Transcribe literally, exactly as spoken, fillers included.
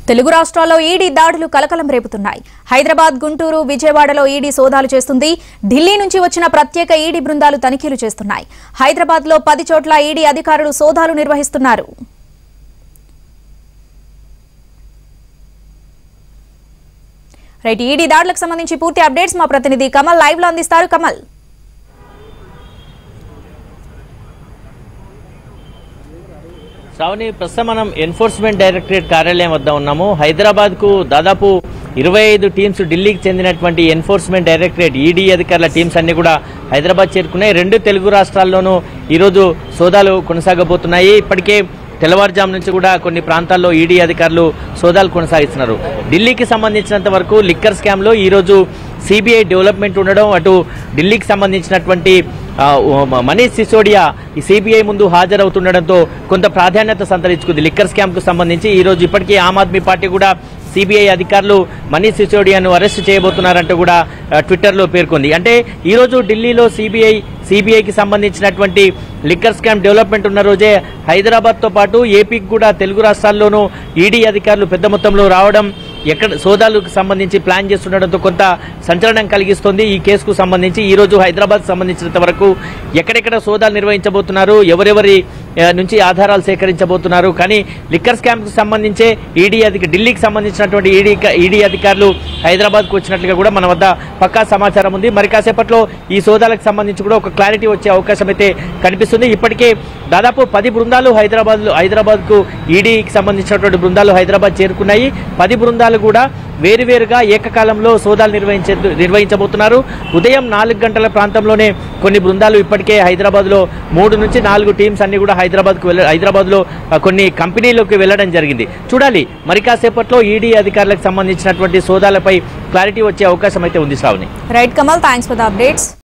తెలుగు రాష్ట్రాల్లో ఈడీ దాడులు కలకలం రేపుతున్నాయి. హైదరాబాద్, గుంటూరు, విజయవాడలో ఈడీ సోదాలు చేస్తుంది. ఢిల్లీ నుంచి వచ్చిన ప్రత్యేక ఈడీ బృందాలు తనిఖీలు చేస్తున్నాయి. హైదరాబాద్ లో పది చోట్ల ఈడీ అధికారులు సోదాలు నిర్వహిస్తున్నారు. రైట్, ఈడీ దాడులకు సంబంధించి పూర్తి అప్డేట్స్ మా ప్రతినిధి కమల్ లైవ్ లో అందిస్తారు. కమల్, శ్రావణి, ప్రస్తుతం మనం ఎన్ఫోర్స్మెంట్ డైరెక్టరేట్ కార్యాలయం వద్ద ఉన్నాము. హైదరాబాద్ కు దాదాపు ఇరవై ఐదు టీమ్స్, ఢిల్లీకి చెందినటువంటి ఎన్ఫోర్స్మెంట్ డైరెక్టరేట్ ఈడీ అధికారుల టీమ్స్ అన్ని కూడా హైదరాబాద్ చేరుకున్నాయి. రెండు తెలుగు రాష్ట్రాల్లోనూ ఈరోజు సోదాలు కొనసాగబోతున్నాయి. ఇప్పటికే తెల్లవారుజాము నుంచి కూడా కొన్ని ప్రాంతాల్లో ఈడీ అధికారులు సోదాలు కొనసాగిస్తున్నారు. ఢిల్లీకి సంబంధించినంత వరకు లిక్కర్ స్కామ్లో ఈరోజు సిబిఐ డెవలప్మెంట్ ఉండడం, అటు ఢిల్లీకి సంబంధించినటువంటి మనీష్ సిసోడియా ఈ సిబిఐ ముందు హాజరవుతుండడంతో కొంత ప్రాధాన్యత సంతరించుకుంది. లిక్కర్ స్కామ్కు సంబంధించి ఈరోజు ఇప్పటికీ ఆమ్ ఆద్మీ పార్టీ కూడా సిబిఐ అధికారులు మనీష్ సిసోడియాను అరెస్ట్ చేయబోతున్నారంటూ కూడా ట్విట్టర్లో పేర్కొంది. అంటే ఈరోజు ఢిల్లీలో సిబిఐ సిబిఐకి సంబంధించినటువంటి లిక్కర్ స్కామ్ డెవలప్మెంట్ ఉన్న రోజే హైదరాబాద్తో పాటు ఏపీకి కూడా తెలుగు రాష్ట్రాల్లోనూ ఈడీ అధికారులు పెద్ద మొత్తంలో రావడం, ఎక్కడ సోదాలకు సంబంధించి ప్లాన్ చేస్తుండడంతో కొంత సంచలనం కలిగిస్తుంది. ఈ కేసుకు సంబంధించి ఈరోజు హైదరాబాద్ సంబంధించినంత వరకు ఎక్కడెక్కడ సోదాలు నిర్వహించబోతున్నారు, ఎవరెవరి నుంచి ఆధారాలు సేకరించబోతున్నారు, కానీ లిక్కర్ స్కామ్కు సంబంధించే ఈడీ అధిక ఢిల్లీకి సంబంధించినటువంటి ఈడీ ఈడీ అధికారులు హైదరాబాద్కు వచ్చినట్లుగా కూడా మన వద్ద పక్కా సమాచారం ఉంది. మరి కాసేపట్లో ఈ సోదాలకు సంబంధించి కూడా ఒక క్లారిటీ వచ్చే అవకాశం అయితే కనిపిస్తుంది. ఇప్పటికే దాదాపు పది బృందాలు హైదరాబాద్లో హైదరాబాద్కు ఈడీకి సంబంధించినటువంటి బృందాలు హైదరాబాద్ చేరుకున్నాయి. పది బృందాలు కూడా వేరువేరుగా ఏకకాలంలో సోదాలు నిర్వహించే నిర్వహించబోతున్నారు. ఉదయం నాలుగు గంటల ప్రాంతంలోనే కొన్ని బృందాలు ఇప్పటికే హైదరాబాద్లో మూడు నుంచి నాలుగు టీమ్స్ అన్ని కూడా హైదరాబాద్కు వెళ్ళ హైదరాబాద్లో కొన్ని కంపెనీలోకి వెళ్ళడం జరిగింది. చూడాలి, మరి కాసేపట్లో ఈడీ అధికారులకు సంబంధించినటువంటి సోదాలపై క్లారిటీ వచ్చే అవకాశం అయితే ఉంది. Shravani. Right Kamal, thanks for the updates.